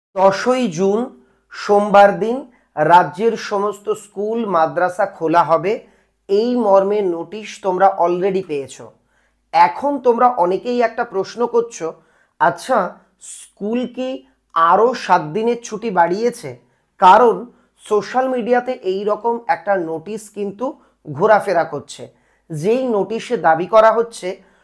10ই June সোমবার দিন রাজ্যের সমস্ত স্কুল মাদ্রাসা খোলা হবে, এই মর্মে নোটিশ তোমরা অলরেডি পেয়েছো। এখন তোমরা অনেকেই একটা প্রশ্ন করছো, আচ্ছা স্কুল কি আরও 7 দিনের ছুটি বাড়িয়েছে? কারণ সোশ্যাল মিডিয়াতে এই রকম একটা নোটিশ কিন্তু ঘোরাফেরা করছে, যেই নোটিশে দাবি করা হচ্ছে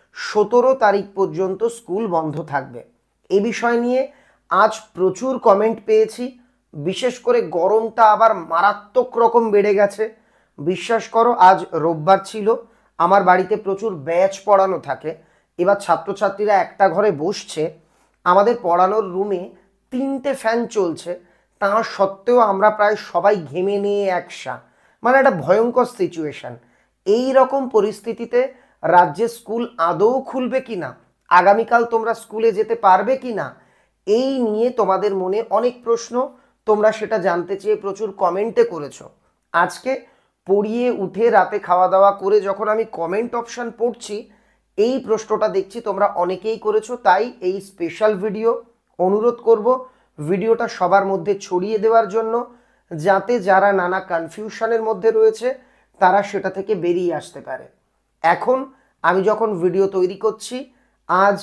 17 তারিখ পর্যন্ত স্কুল বন্ধ থাকবে। এ বিষয় নিয়ে আজ প্রচুর কমেন্ট পেয়েছি, বিশেষ করে গরমটা আবার মারাত্মক রকম বেড়ে গেছে। বিশ্বাস করো, আজ রোববার ছিল, আমার বাড়িতে প্রচুর ব্যাচ পড়ানো থাকে। এবার ছাত্রছাত্রীরা একটা ঘরে বসছে, আমাদের পড়ানোর রুমে 3টে ফ্যান চলছে, তা সত্ত্বেও আমরা প্রায় সবাই ঘেমে নিয়ে একসা, মানে একটা ভয়ঙ্কর সিচুয়েশান। এই রকম পরিস্থিতিতে রাজ্যে স্কুল আদৌ খুলবে কি না, আগামীকাল তোমরা স্কুলে যেতে পারবে কি না, এই নিয়ে তোমাদের মনে অনেক প্রশ্ন, তোমরা সেটা জানতে চেয়ে প্রচুর কমেন্টে করেছো। আজকে পড়িয়ে উঠে রাতে খাওয়া দাওয়া করে যখন আমি কমেন্ট অপশান পড়ছি, এই প্রশ্নটা দেখছি তোমরা অনেকেই করেছো, তাই এই স্পেশাল ভিডিও। অনুরোধ করব ভিডিওটা সবার মধ্যে ছড়িয়ে দেওয়ার জন্য, যাতে যারা নানা কনফিউশনের মধ্যে রয়েছে তারা সেটা থেকে বেরিয়ে আসতে পারে। এখন আমি যখন ভিডিও তৈরি করছি, আজ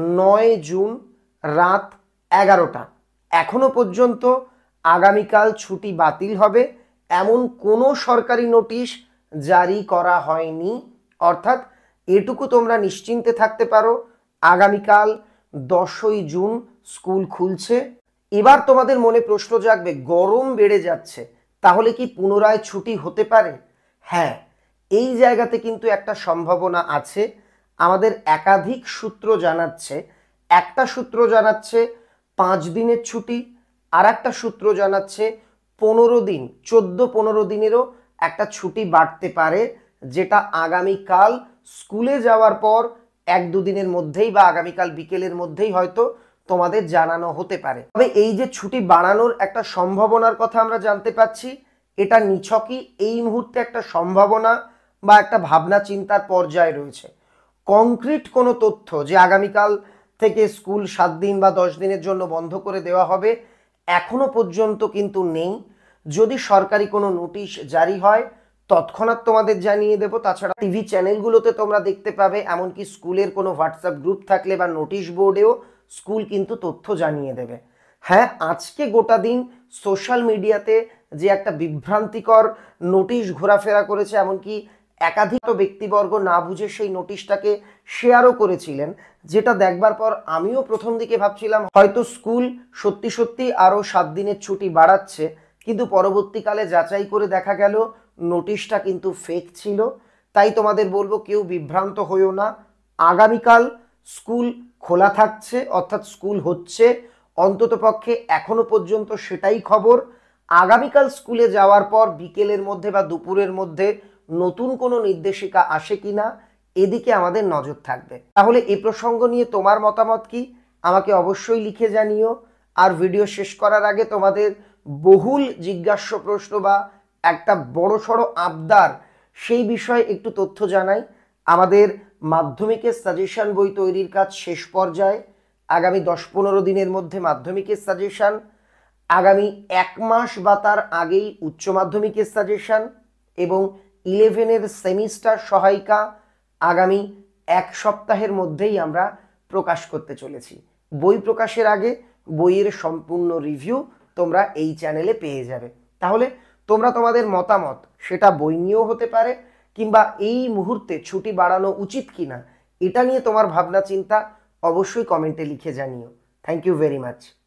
9 জুন রাত 11টা, এখনো পর্যন্ত আগামীকাল ছুটি বাতিল হবে এমন কোনো সরকারি নোটিশ জারি করা হয়নি। অর্থাৎ এটুকু তোমরা নিশ্চিন্তে থাকতে পারো, আগামীকাল 10ই জুন স্কুল খুলছে। এবার তোমাদের মনে প্রশ্ন জাগবে, গরম বেড়ে যাচ্ছে, তাহলে কি পুনরায় ছুটি হতে পারে? হ্যাঁ, এই জায়গাতে কিন্তু একটা সম্ভাবনা আছে। আমাদের একাধিক সূত্র জানাচ্ছে, একটা সূত্র জানাচ্ছে 5 দিনের ছুটি, আর একটা সূত্র জানাচ্ছে 15 দিন, 14-15 দিনেরও একটা ছুটি বাড়তে পারে, যেটা আগামীকাল স্কুলে যাওয়ার পর 1-2 দিনের মধ্যেই বা আগামীকাল বিকেলের মধ্যেই হয়তো তোমাদের জানানো হতে পারে। তবে এই যে ছুটি বাড়ানোর একটা সম্ভাবনার কথা আমরা জানতে পাচ্ছি, এটা নিছকই এই মুহূর্তে একটা সম্ভাবনা বা একটা ভাবনা চিন্তার পর্যায়ে রয়েছে। কংক্রিট কোনো তথ্য যে আগামীকাল থেকে স্কুল 7 দিন বা 10 দিনের জন্য বন্ধ করে দেওয়া হবে এখনো পর্যন্ত কিন্তু নেই। যদি সরকারি কোনো নোটিশ জারি হয় তৎক্ষণাৎ তোমাদের জানিয়ে দেবো। তাছাড়া টিভি চ্যানেলগুলোতে তোমরা দেখতে পাবে, এমনকি স্কুলের কোনো হোয়াটসঅ্যাপ গ্রুপ থাকলে বা নোটিশ বোর্ডেও স্কুল কিন্তু তথ্য জানিয়ে দেবে। হ্যাঁ, আজকে গোটা দিন সোশ্যাল মিডিয়াতে যে একটা বিভ্রান্তিকর নোটিশ ঘোরাফেরা করেছে, এমনকি একাধিক ব্যক্তিবর্গ না বুঝে সেই নোটিশটাকে শেয়ারও করেছিলেন, যেটা দেখবার পর আমিও প্রথম দিকে ভাবছিলাম হয়তো স্কুল সত্যি সত্যি আরও 7 দিনের ছুটি বাড়াচ্ছে, কিন্তু পরবর্তীকালে যাচাই করে দেখা গেল নোটিশটা কিন্তু ফেক ছিল। তাই তোমাদের বলবো, কেউ বিভ্রান্ত হইও না, আগামীকাল স্কুল খোলা থাকছে, অর্থাৎ স্কুল হচ্ছে, অন্ততপক্ষে এখনো পর্যন্ত সেটাই খবর। আগামীকাল স্কুলে যাওয়ার পর বিকেলের মধ্যে বা দুপুরের মধ্যে নতুন কোনো নির্দেশিকা আসে কিনা, এদিকে আমাদের নজর থাকবে। তাহলে এই প্রসঙ্গ নিয়ে তোমার মতামত কি, আমাকে অবশ্যই লিখে জানিও। আর ভিডিও শেষ করার আগে তোমাদের বহুল জিজ্ঞাস্য প্রশ্ন বা একটা বড়সড় আবদার, সেই বিষয়ে একটু তথ্য জানাই। আমাদের মাধ্যমিকের সাজেশন বই তৈরির কাজ শেষ পর্যায়ে, আগামী 10-15 দিনের মধ্যে মাধ্যমিকের সাজেশন, আগামী 1 মাস বা তার আগেই উচ্চ মাধ্যমিকের সাজেশন, এবং 11-এর সেমিস্টার সহায়িকা আগামী 1 সপ্তাহের মধ্যেই আমরা প্রকাশ করতে চলেছি। বই প্রকাশের আগে বইয়ের সম্পূর্ণ রিভিউ তোমরা এই চ্যানেলে পেয়ে যাবে। তাহলে তোমরা তোমাদের মতামত, সেটা বই নিয়েও হতে পারে, কিংবা এই মুহূর্তে ছুটি বাড়ানো উচিত কিনা, এটা নিয়ে তোমার ভাবনা চিন্তা অবশ্যই কমেন্টে লিখে জানিও। Thank you very much.